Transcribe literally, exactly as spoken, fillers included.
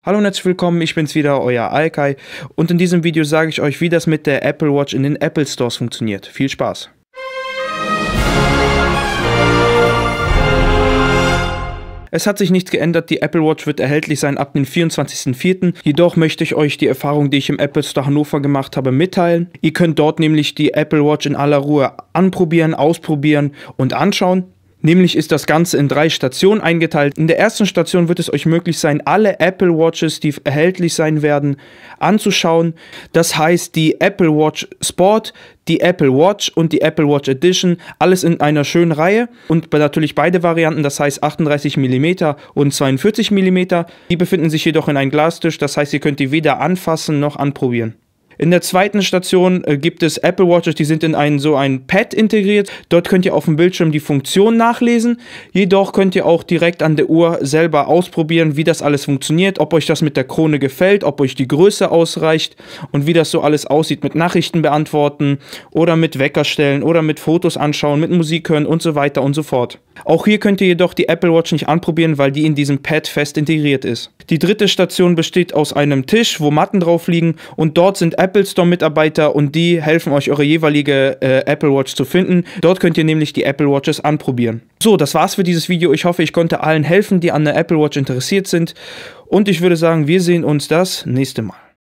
Hallo und herzlich willkommen, ich bin's wieder, euer Alkai, und in diesem Video sage ich euch, wie das mit der Apple Watch in den Apple Stores funktioniert. Viel Spaß! Es hat sich nichts geändert, die Apple Watch wird erhältlich sein ab dem vierundzwanzigsten vierten Jedoch möchte ich euch die Erfahrung, die ich im Apple Store Hannover gemacht habe, mitteilen. Ihr könnt dort nämlich die Apple Watch in aller Ruhe anprobieren, ausprobieren und anschauen. Nämlich ist das Ganze in drei Stationen eingeteilt. In der ersten Station wird es euch möglich sein, alle Apple Watches, die erhältlich sein werden, anzuschauen. Das heißt, die Apple Watch Sport, die Apple Watch und die Apple Watch Edition, alles in einer schönen Reihe. Und natürlich beide Varianten, das heißt achtunddreißig Millimeter und zweiundvierzig Millimeter. Die befinden sich jedoch in einem Glastisch, das heißt, ihr könnt die weder anfassen noch anprobieren. In der zweiten Station äh, gibt es Apple Watches, die sind in ein, so ein Pad integriert. Dort könnt ihr auf dem Bildschirm die Funktion nachlesen. Jedoch könnt ihr auch direkt an der Uhr selber ausprobieren, wie das alles funktioniert, ob euch das mit der Krone gefällt, ob euch die Größe ausreicht und wie das so alles aussieht mit Nachrichten beantworten oder mit Wecker stellen oder mit Fotos anschauen, mit Musik hören und so weiter und so fort. Auch hier könnt ihr jedoch die Apple Watch nicht anprobieren, weil die in diesem Pad fest integriert ist. Die dritte Station besteht aus einem Tisch, wo Matten drauf liegen, und dort sind Apple Store Mitarbeiter und die helfen euch, eure jeweilige äh, Apple Watch zu finden. Dort könnt ihr nämlich die Apple Watches anprobieren. So, das war's für dieses Video. Ich hoffe, ich konnte allen helfen, die an der Apple Watch interessiert sind. Und ich würde sagen, wir sehen uns das nächste Mal.